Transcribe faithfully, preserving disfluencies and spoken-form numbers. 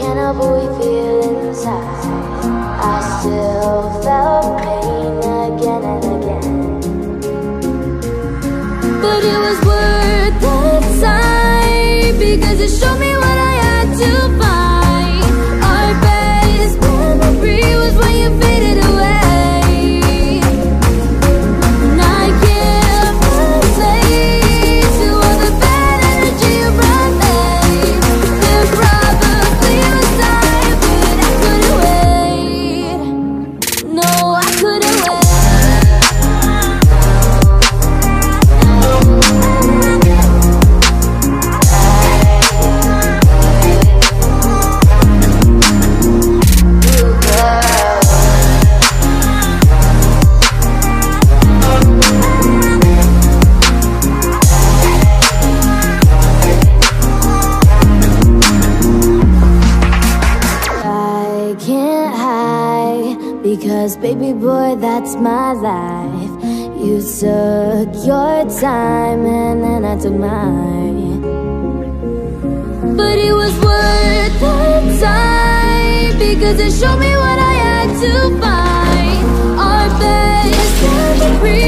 can't help what we feel inside. I still felt pain again and again, but it was worth the time, because it showed me what I had to find. Our best memory was when you faded away, and I can't relate to all the bad energy you brought me. There probably was time, but I couldn't wait. No, I couldn't wait. I can't hide, because baby boy, that's my life. You took your time and then I took mine, but it was worth the time, because it showed me what I had to find. Our best memory